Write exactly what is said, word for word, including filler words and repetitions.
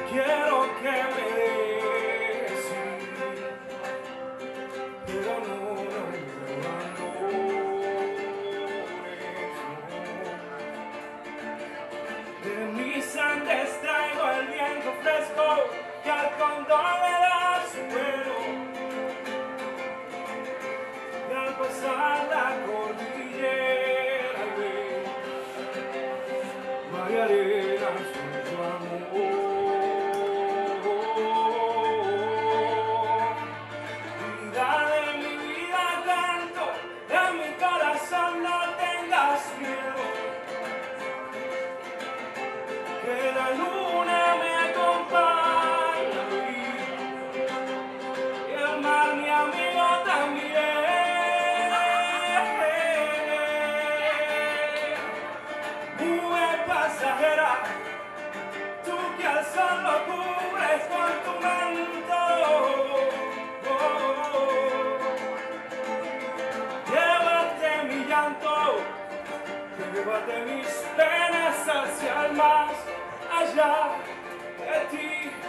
quiero que me des, pero no, no, no, no. De mis Andes traigo el viento fresco que al cóndor le da su vuelo, y al pasar la cordillera ve María Arena con su amor. Que la luna me acompaña y el mar mi amigo también. Nube pasajera, tú que al sol lo cubres con tu manto. Oh, oh, oh. Llévate mi llanto, llévate mis penas hacia el más allá de ti.